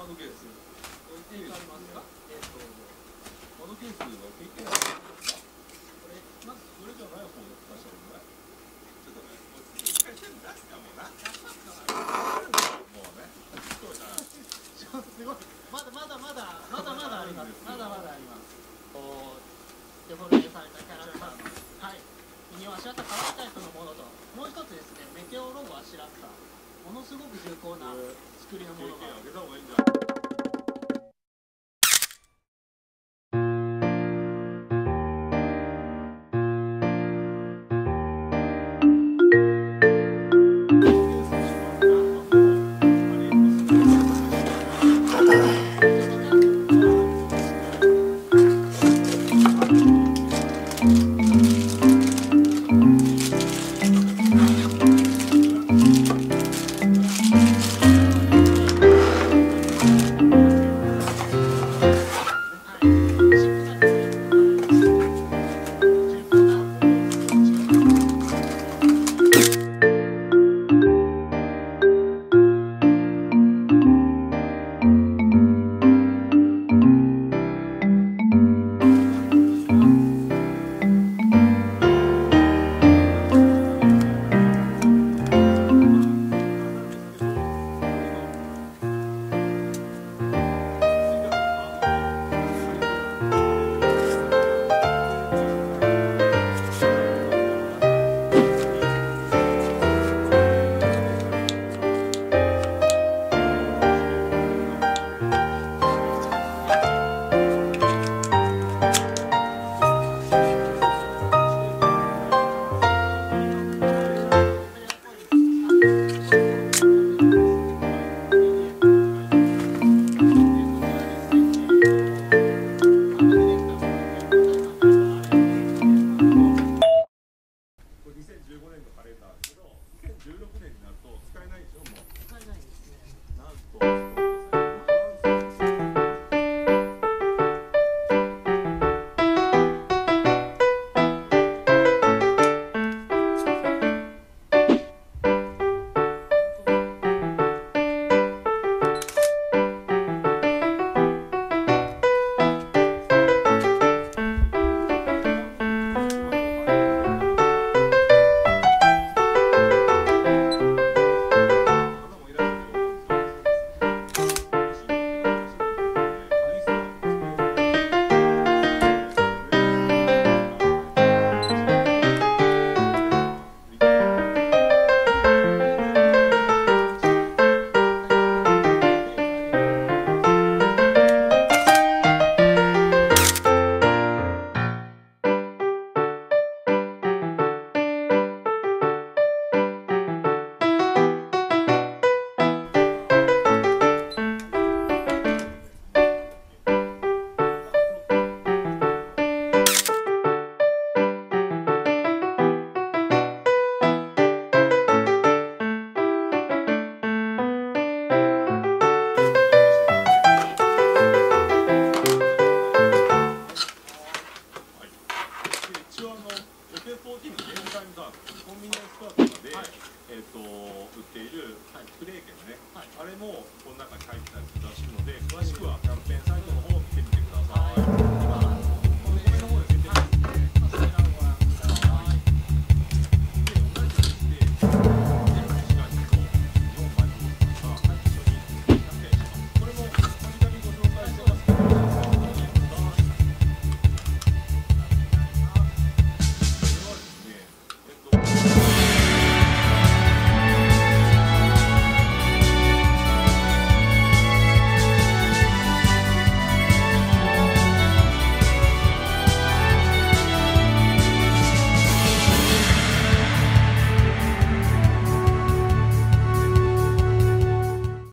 ードケース。 置いてありますか？ カードケースの経験あるんですか？これ、まずそれじゃない方を出した方がいい。ちょっとね、もう一回出したもんな。もうね。 すごい。まだあります。まだあります。こうデフォルメされたキャラクターの、はい、身をあしらったカラータイプのものと、もう一つですね、メテオロゴをあしらったものすごく重厚な作りのものが。 経験あげた方がいいんじゃない？2015年のカレンダーですけど、2016年になると使えないでしょ、もう。 使えないですね。 なんと。コンビニエンスストアとかで、売っているプレー券ね、あれもこの中に入ってたりするらしいので、詳しくはキャンペーンサイトの方を見てみてください。